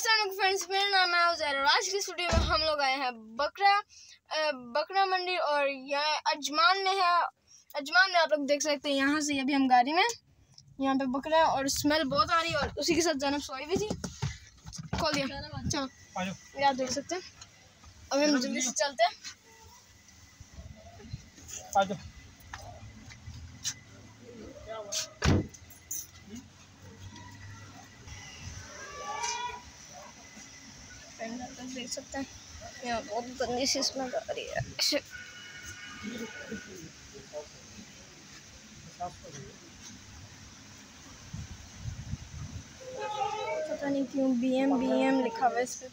अस्सलाम फ्रेंड्स, मेरा नाम है उज़ैर और आज की इस वीडियो में हम लोग आए हैं बकरा मंडी और यहाँ अजमान में है। अजमान में आप लोग देख सकते हैं, यहाँ से अभी हम गाड़ी में यहाँ पे बकरा है और स्मेल बहुत आ रही है और उसी के साथ ज़ैनब सोई भी थी। खोल दिया, चलो यार देख सकते हैं। अब हम जल्दी से चलते हैं। देख सकते हैं यहाँ बहुत गंदी सी स्मेल आ रही है। पता नहीं क्यों BM लिखा हुआ है इस पे।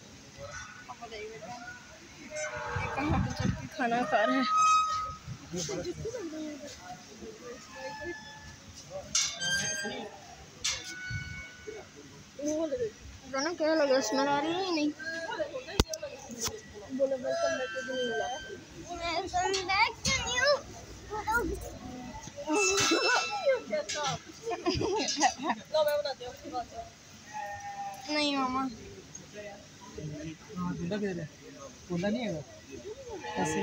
कहाँ पे चल के खाना खा रहा है। गाना क्या लगा, स्मेल आ रही है ही नहीं। बोलो welcome back to new vlog. Welcome back to new लो मैं बताती हूँ उसकी बात। नहीं मामा बोला नहीं है ऐसे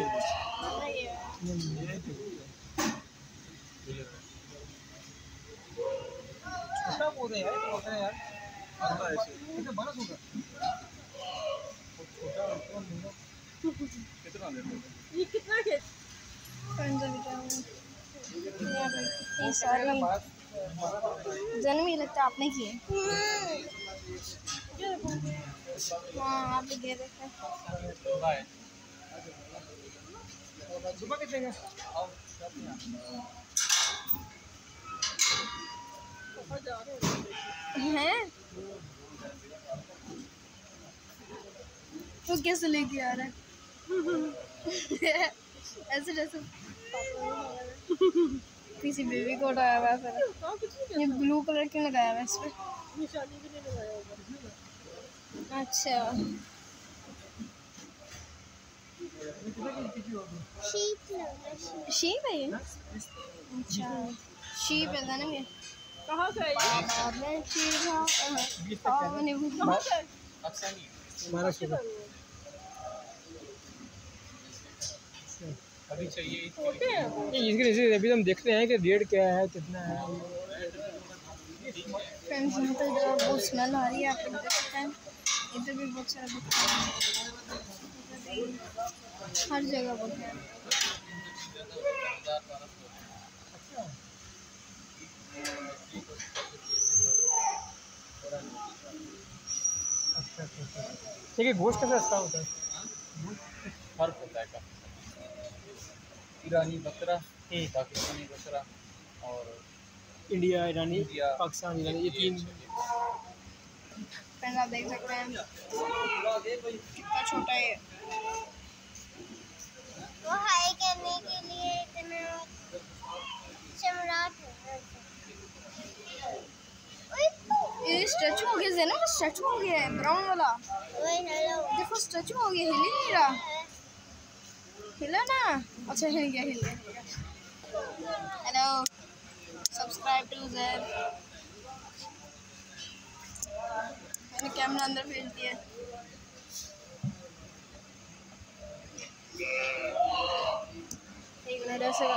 छोटा बोल रहे यार ऐसे बड़ा होगा कितना ये कितना के ये सारे जन्म ही लगता आपने किए। हाँ आप भी दे देते सुबह कितने का हैं तो कैसे लेके आ रहा है ऐसे जैसे किसी बेबी को उठाया हुआ है। फिर ये ब्लू कलर क्यों लगाया हुआ है इस पे? निशानी भी नहीं लगाया होगा। अच्छा शीप है ये? अच्छा शीप है ना। ये कहाँ से आपने शीप अभी चाहिए इसके अभी हम देख रहे हैं कि रेट क्या है कितना है। फ्रेंड्स यहाँ पे जो बहुत स्मेल आ रही है आप लोग देख सकते हैं। इधर भी बहुत सारा हर जगह बहुत है। देखिए गोश्त कैसा सस्ता होता है, फर्क होता है काफ़ी। ईरानी बकरा, पाकिस्तानी बकरा और इंडिया ईरानी पाकिस्तान ईरानी ये तीन। फ्रेंड्स आप देख सकते हैं कितना छोटा है। वो हाई करने के लिए इतना चमड़ा ये स्टैचू हो गया ना, स्टैचू हो गया है ब्राउन वाला। देखो स्टैचू हो गया, हिल ही नहीं रहा। हिला ना, अच्छा हिल गया हेलो सब्सक्राइब टू उज़ैर। मैंने कैमरा अंदर भेज दिया। एक मिनट ऐसे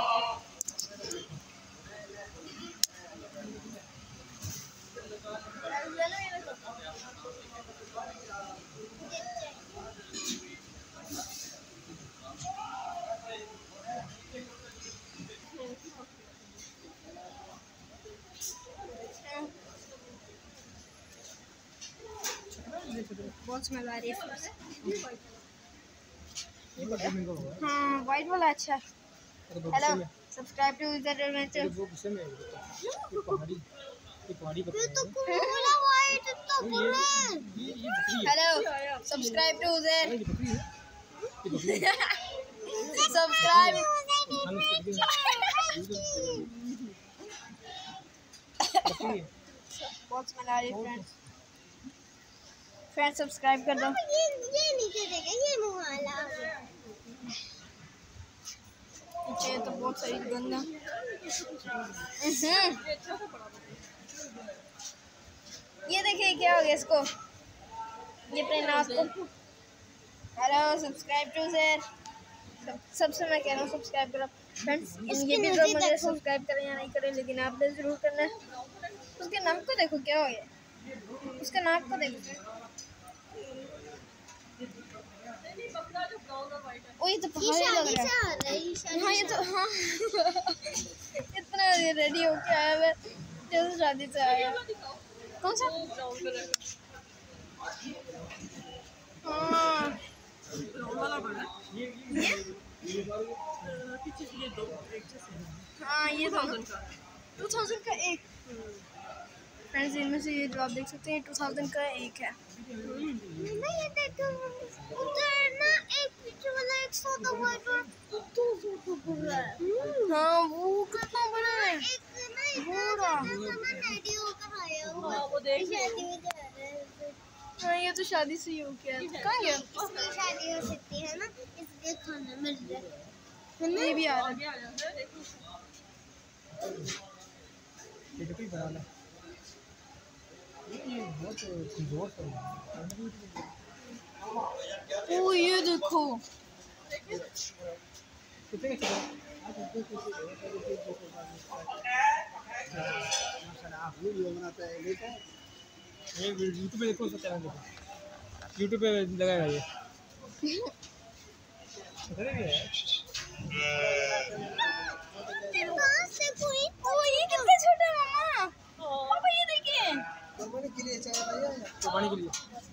बहुत स्मेल आ रही है। हाँ वाइट वाला अच्छा। Hello subscribe to Uzair adventure. Hello subscribe to Uzair. Subscribe बहुत स्मेल आ रही है। फ्रेंड्स सब्सक्राइब कर दो। ये नीचे देगा, ये मुँह वाला नीचे तो बहुत सही गंदा। ये देखिए क्या हो गया इसको। ये अपने नाम को हेलो सब्सक्राइब टू सर सबसे मैं कह रहा हूँ सब्सक्राइब करो फ्रेंड्स। ये भी तो मुझे सब्सक्राइब करें या नहीं करें, लेकिन आपने ज़रूर करना है। उसके नाक को देखो क्या हो गया, उसके नाक को देखो। ओ ये तो पहाड़ी लग रहा है। हाँ ये तो हाँ इतना रेडी होके आया मैं जैसे शादी से आया। कौन सा? हाँ हाँ ये 2000 का एक फ्रेंड्स, इनमें से ये जो आप देख सकते हैं 2000 का एक है। ये देखो उधर ना एक पीछे वाला 100 का व्हाइट और 200 का पूरा है। हाँ वो कितना बड़ा है। एक ना इतना रेडियो का आया हुआ वो देख शादी में जा रहा है। हाँ ये तो शादी से ही हो गया। कहाँ गया? इसकी शादी हो सकती है ना, इसलिए खाना मिल रहा है। ये भी आ रहा है। ये तो कोई बड़ा ना ये बहुत जोर से ओ ये देखो कितने का आप वीडियो बनाता है देखो ये यूट्यूब पे देखो, उसका चैनल देखो, यूट्यूब पे लगाएगा ये कहाँ से कोई ओ ये कितना छोटा है मामा। पापा ये देखिए पानी के लिए चाहिए भैया, पानी के लिए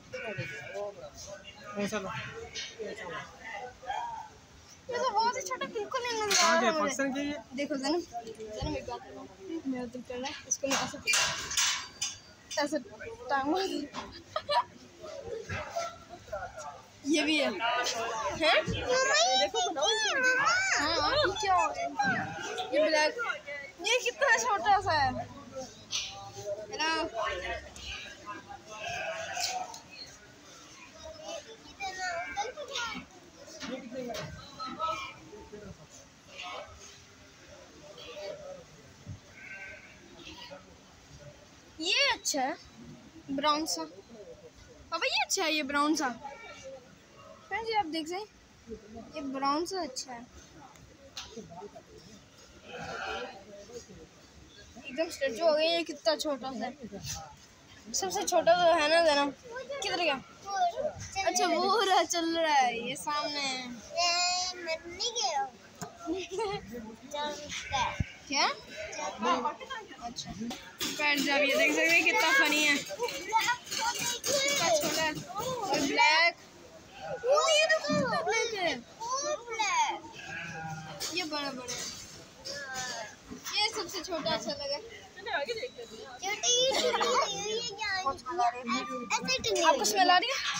कौन सा लो? ये तो बहुत ही छोटा बिल्कुल नहीं नजर आ कहाँ रहा के है मुझे। पाकिस्तान के ये? देखो जन्म जन्म एक बात बताऊं, मेरा दिल कर रहा है इसको मैं ऐसे टांग मार दूं। ये भी है हैं? देखो बनाओ हाँ ये क्या हो गया? ये ब्लैक ये कितना छोटा सा है ना। ये अच्छा है ब्राउन सा। पापा ये अच्छा है, ये ब्राउन सा फ्रेंड्स, ये आप देख सकते ये ब्राउन सा अच्छा है, एकदम स्टैचू हो गया। ये कितना छोटा सा है, सबसे छोटा तो है ना जन्म। किधर गया? अच्छा वो रहा चल रहा है ये सामने है। मैं नहीं गया क्या? अच्छा फ्रेंड्स आप ये देख सकते हैं कितना फनी है, कितना छोटा है और ब्लैक। ओ ये देखो कितना ब्लैक है, ये बड़ा बड़ा है। ये सबसे छोटा अच्छा लगा। आपको स्मेल आ रही है?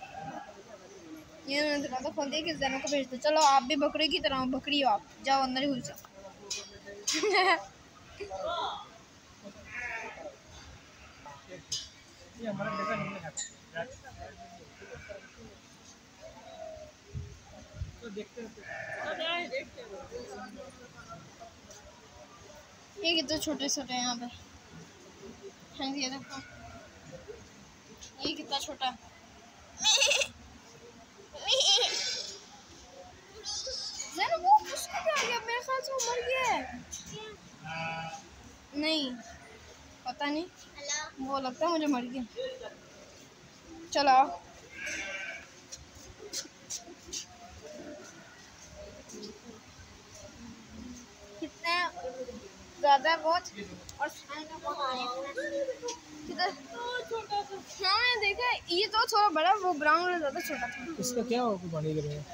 ये मैंने दरवाजा खोल दिया कि ज़ैनब को भेज दो। चलो आप भी बकरी की तरह हो, बकरी हो आप, जाओ अंदर ही घुस जाओ। ये हमारा बेटा नहीं है तो देखते हैं ये कितने छोटे छोटे हैं यहाँ पे। हाँ ये देखो ये कितना छोटा है। ज़ैनब वो उसको क्या हो गया? मेरे ख्याल से वो मर गया है। नहीं पता नहीं, वो लगता है मुझे मर गया। चलो आओ। कितने ज़्यादा है बहुत और किधर? हाँ मैंने देखा है, ये तो थोड़ा बड़ा, वो ब्राउन वाला ज़्यादा छोटा था। इसका क्या हो पानी कर रहे हैं?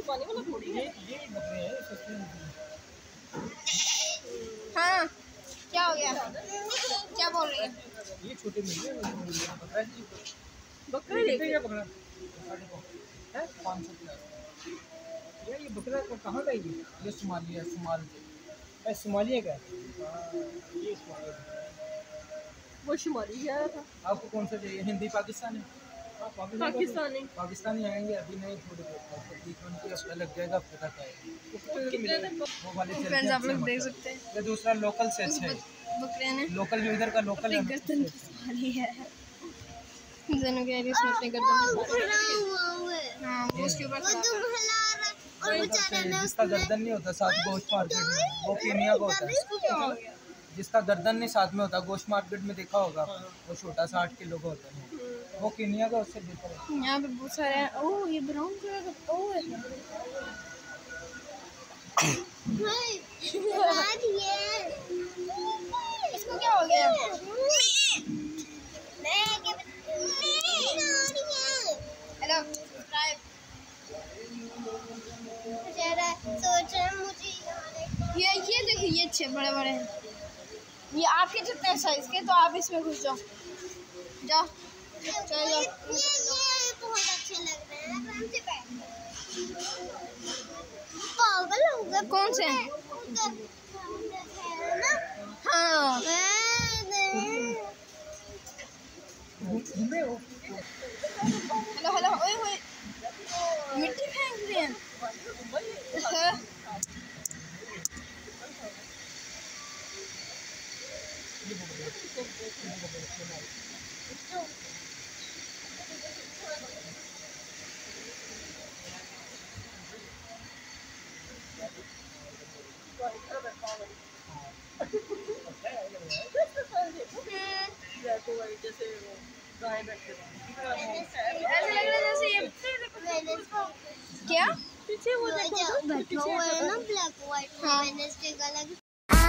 हाँ क्या हो गया? क्या बोल रही है? ये छोटे मिल गए बकरा कितने का पकड़ा है? 500 यार ये बकरा कहाँ का ये सोमालिया सोमालिया का ये वो शुमाली गया था। आपको कौन सा चाहिए? हिंदी पाकिस्तानी? पाकिस्तानी आएंगे अभी नहीं, थोड़ी देर हफ्ता लग जाएगा, आपको तक आएगा। वो वाले फ्रेंड्स आप लोग देख सकते हैं ये दूसरा लोकल से है, बकरे ने लोकल जो इधर का लोकल है। गर्दन वाली है। जैनब कह रही है इसमें अपने गर्दन वो खड़ा हुआ है, हाँ वो उसके ऊपर वो खड़ा तुम हिला रहा है और बेचारे ने जिसका गर्दन नहीं होता साथ गोश्त मार्केट में, वो कीनिया का होता है। जिसका गर्दन नहीं साथ में होता, गोश्त मार्केट में देखा होगा, वो छोटा सा 8 किलो का होता है, वो कीनिया का उससे बेहतर है। यहाँ पे बहुत सारे हैं। ओह ये ब्राउन कलर का, ओह इसको क्या हो गया? Hello subscribe. ये देखो ये अच्छे बड़े बड़े हैं, ये आपके जितने साइज के, तो आप इसमें घुस जाओ, जाओ चलो जाओ। बहुत अच्छे लग रहे हैं, आराम से बैठ। पागल हो गए। कौन से हैं? हाँ हेलो हेलो, ओए ओए मिट्टी फेंक रही है। ऐसे लग रहा है जैसे ये क्या पीछे वो देखो बैठा हुआ है ना ब्लैक व्हाइट में, वेडनेसडे का अलग अलग।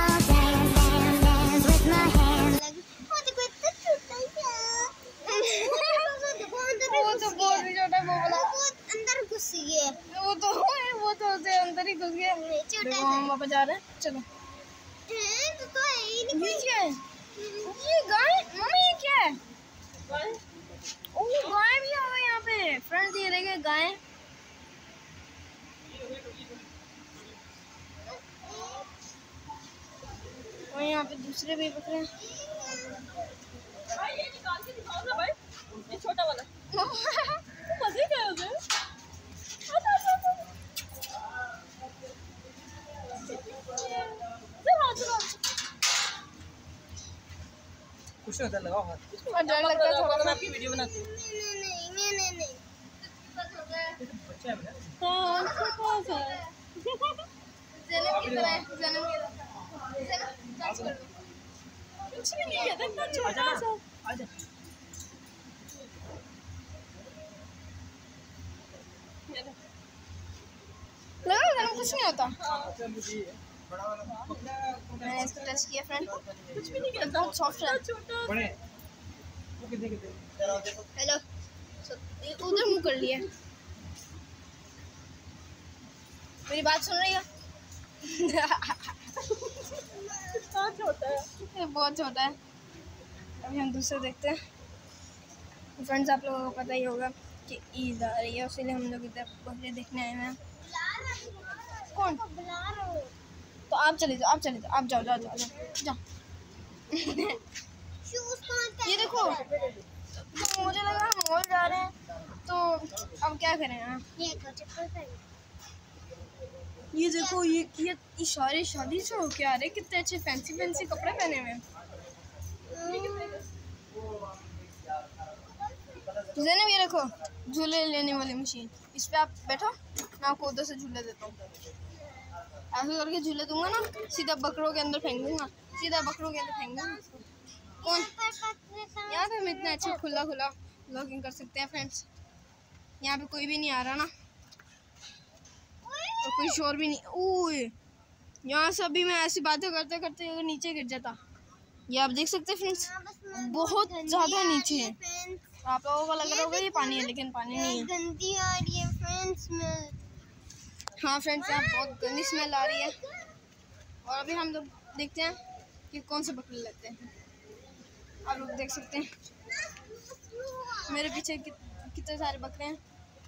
वो देखो इतना छोटा है, वो तो बहुत भी छोटा, वो वाला वो अंदर घुस गया। वो तो है, वो तो उसे अंदर ही घुस गया। छोटा देखो हम वापस जा रहे हैं, चलो। है तो है ही नहीं। ये क्या है? ये गाय, मम्मी ये क्या है? ओह गाय भी आ गई यहाँ पे फ्रेंड्स, ये देखिए गाय। और यहाँ पे दूसरे भी बकरे हैं। ये निकाल के दिखाओ ना भाई, ये छोटा वाला मजे क्या हो गए। कुछ नहीं होता, लगाओ हाथ। और डर लगता है थोड़ा सा। आपकी वीडियो बनाती हूँ। नहीं बच्चा है बेटा। हाँ छोटा सा ज़ैनब की तरह है, ज़ैनब की तरह। ज़ैनब टच कर दो। कुछ भी नहीं कहता, इतना छोटा सा। आजा। लगा ज़ैनब कुछ नहीं होता। अच्छा मुझे बड़ा वाला पकड़ा, मैंने इसको टच किया फ्रेंड, कुछ भी नहीं कहता, बहुत सॉफ्ट है। छोटा बड़े वो कितने हेलो उधर मुँह कर लिया। मेरी बात सुन रही है? कितना छोटा है। ये बहुत छोटा है। अभी हम दूसरे देखते हैं। फ्रेंड्स आप लोगों को पता ही होगा कि ईद आ रही है, इसीलिए हम लोग इधर बकरे देखने आए हैं। कौन? तो आप चले जाओ, आप चले जाओ, आप जाओ जाओ जाओ जाओ जाओ। ये देखो, तो मुझे लगा हम मॉल जा रहे हैं, तो अब क्या करें हाँ? ये देखो ये सारे शादी से होके आ रहे, कितने अच्छे फैंसी फैंसी कपड़े पहने हुए हैं। ज़ैनब ये देखो झूले लेने वाली मशीन, इस पे आप बैठो, मैं आपको उधर से झूले देता हूँ। ऐसे करके झूले दूंगा ना, सीधा बकरों के अंदर फेंक दूंगा, सीधा बकरों के अंदर फेंक दूंगा। कौन? यहाँ पे हम इतना अच्छा खुला खुला व्लॉगिंग कर सकते हैं फ्रेंड्स। यहाँ पे कोई भी नहीं आ रहा ना, और कोई शोर भी नहीं। ओए यहाँ से अभी मैं ऐसी बातें करते करते अगर नीचे गिर जाता। ये आप देख सकते हैं फ्रेंड्स, बहुत ज़्यादा नीचे है। आप लोगों को लग रहा होगा ये पानी है, लेकिन पानी नहीं है। गंदी आ रही है फ्रेंड्स में। हाँ फ्रेंड्स यहाँ बहुत गंदी स्मेल आ रही है। और अभी हम लोग देखते हैं कि कौन से बकरे लेते हैं। आप लोग देख सकते हैं मेरे पीछे कितने सारे बकरे हैं।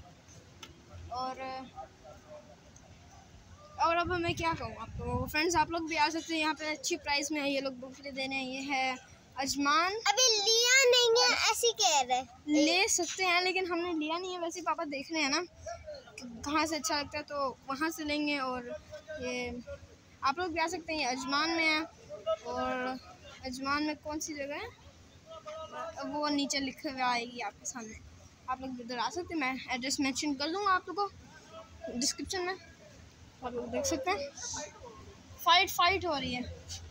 और अब मैं क्या कहूँ आपको फ्रेंड्स, आप लोग भी आ सकते हैं यहाँ पे, अच्छी प्राइस में है ये लोग बकरे दे रहे हैं। ये है अजमान। अभी लिया नहीं है ऐसी कह रहे, ले सकते हैं लेकिन हमने लिया नहीं है। वैसे पापा देख रहे हैं ना कहाँ से अच्छा लगता है तो वहाँ से लेंगे। और ये आप लोग भी आ सकते हैं, ये अजमान में है। और अजमान में कौन सी जगह है? वो नीचे लिखे हुए आएगी आपके सामने, आप लोग इधर आ सकते हैं। मैं एड्रेस मेंशन कर दूँगा आप लोगों को डिस्क्रिप्शन में, आप लोग देख सकते हैं। फाइट हो रही है।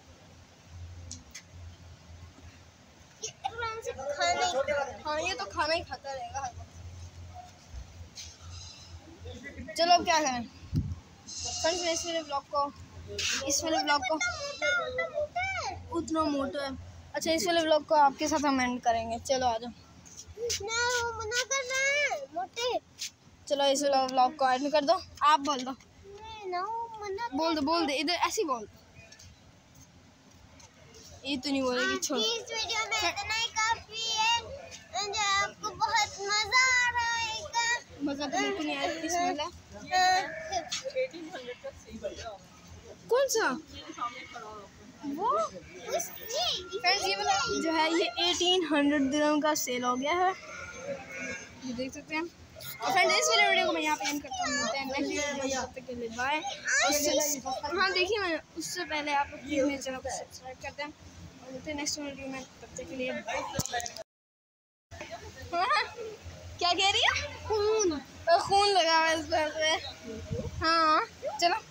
हाँ ये तो खाना ही खाता रहेगा हर वक्त। चलो अब क्या करें फ्रेंड्स, मैं इस वाले ब्लॉग को उतना मोटा है। अच्छा इस वाले ब्लॉग को आपके साथ हम एंड करेंगे। चलो आ जाओ। मना कर रहे हैं मोटे। चलो इस वाले ब्लॉग को एंड कर दो। आप बोल दो, बोल दो इधर ऐसे ही बोल दो। ये तो नहीं बोलेगी। छोड़, इस वीडियो में इतना ही काफी है। मुझे आपको बहुत मजा आ रहा है। मजा तो बिल्कुल नहीं आया इस वाला। 1800 का सही बढ़िया कौन सा सामने खड़ा हो। वो? फ्रेंड्स ये वाला जो है ये 1800 दिरहम का सेल हो गया है, ये देख सकते हैं। और फ्रेंड्स इस वाले वीडियो को मैं यहाँ पे एंड करता हूँ। मिलते हैं नेक्स्ट वीडियो में, तब तक के लिए बाय। हाँ देखिए मैं उससे पहले आप लोग प्लीज़ मेरे चैनल को सब्सक्राइब कर दें और मिलते हैं नेक्स्ट वीडियो में, तब तक के लिए। हाँ क्या कह रही है? खून लगा हुआ है इस पर। हाँ चलो।